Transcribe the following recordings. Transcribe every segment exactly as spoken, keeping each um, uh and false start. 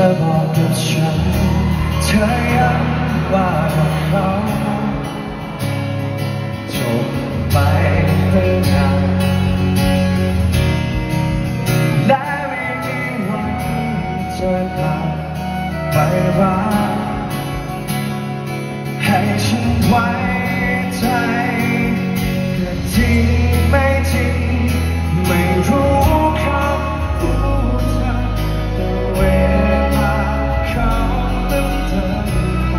บอกกับฉันเธอย้ำว่าเขาจบไปเมื่อนานและไม่มีวันจะกลับไปรักให้ฉันไว้ใจแต่ที่ไม่จริงไม่รู้คำพูดเธอแต่เวลาเขาเดินเดินไป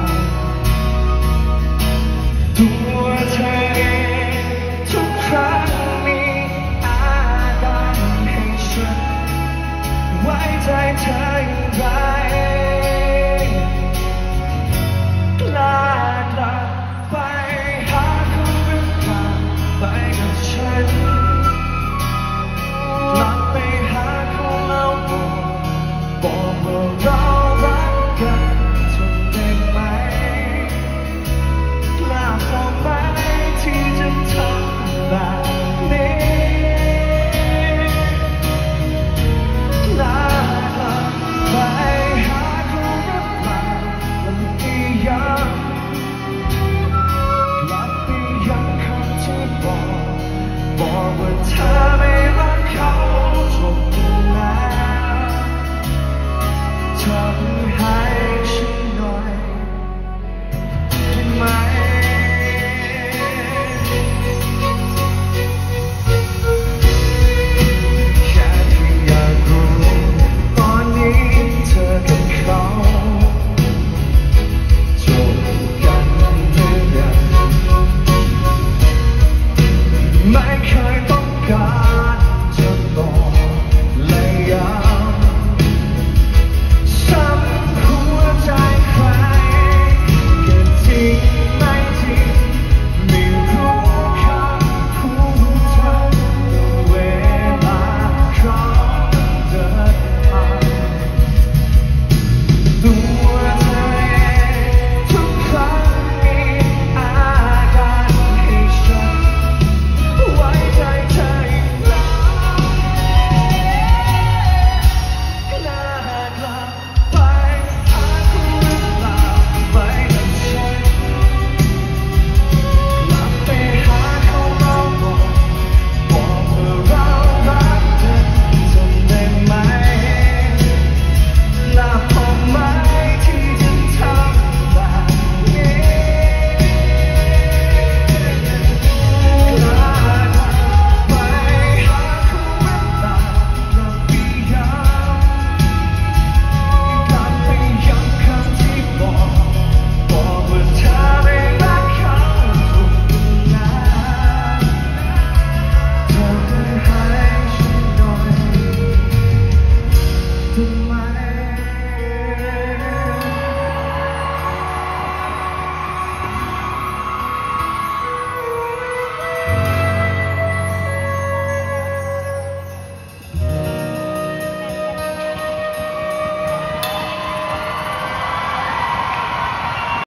ตัวเธอเองทุกครั้งมีอาการให้ฉันไว้ใจเธออย่างไร